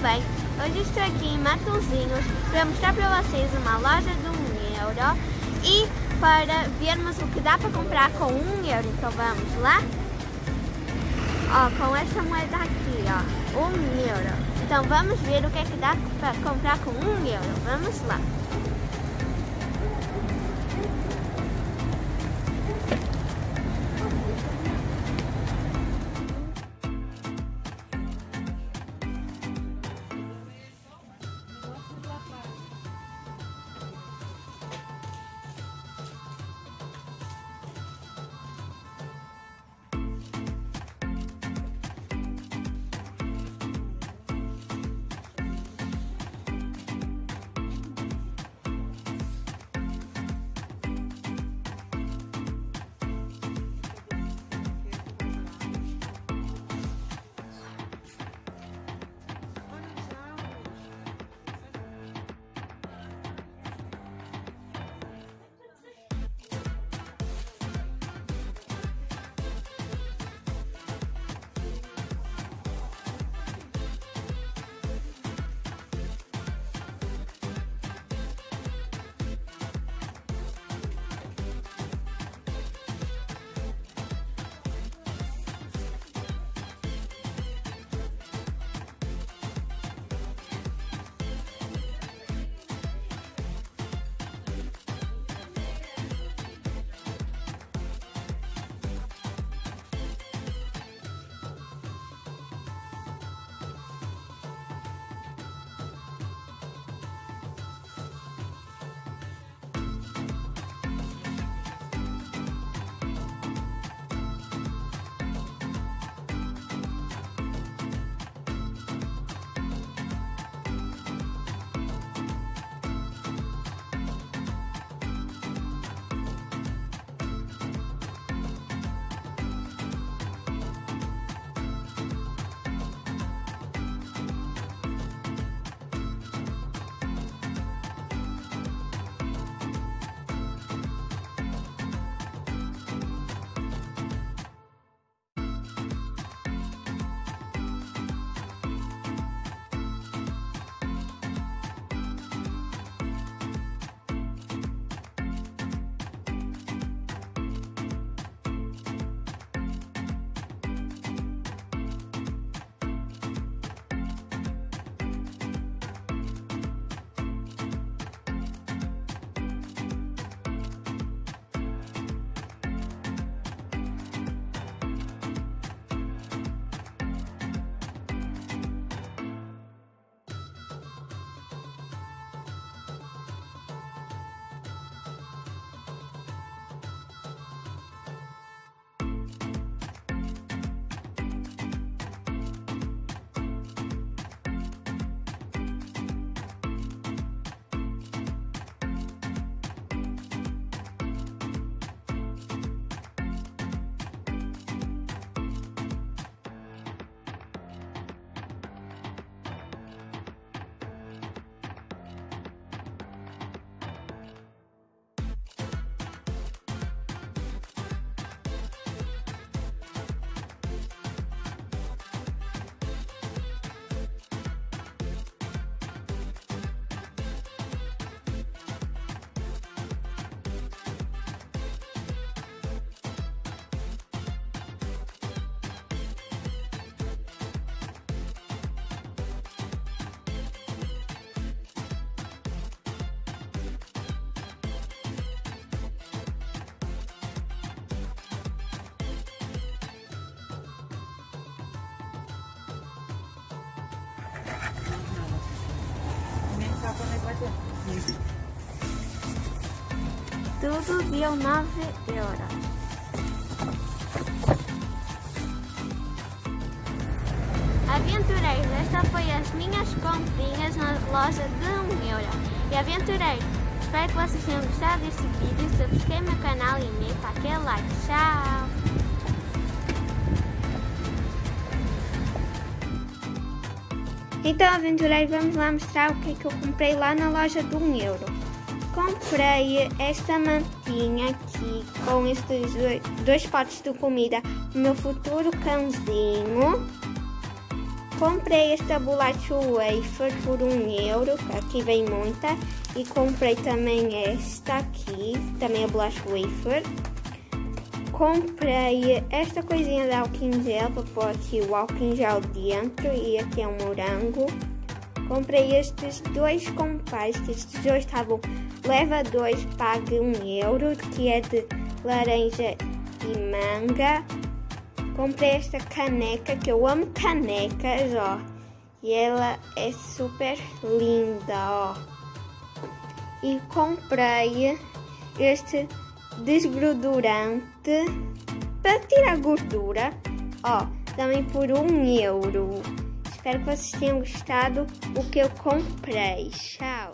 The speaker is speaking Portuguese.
bem? Hoje estou aqui em Matosinhos para mostrar para vocês uma loja de €1 e para vermos o que dá para comprar com €1. Então vamos lá? Ó, com esta moeda aqui, ó, €1. Então vamos ver o que é que dá para comprar com €1. Vamos lá. Tudo deu €9. Aventureiros, esta foi as minhas comprinhas na loja de €1. E aventureiros, espero que vocês tenham gostado deste vídeo. Subscreve meu canal e meta aquele like. Tchau! Então, aventureiros, vamos lá mostrar o que é que eu comprei lá na loja de €1. Comprei esta mantinha aqui com estes dois potes de comida, o meu futuro cãozinho. Comprei esta bolacha wafer por €1, aqui vem muita. E comprei também esta aqui, também a bolacha wafer. Comprei esta coisinha de álcool em gel para pôr aqui o álcool em gel dentro. E aqui é um morango. Comprei estes dois compás, que estes dois estavam, leva 2, pague €1, que é de laranja e manga. Comprei esta caneca, que eu amo canecas, ó. E ela é super linda, ó. E comprei este desgordurante para tirar gordura, ó, também por €1. Espero que vocês tenham gostado do que eu comprei. Tchau!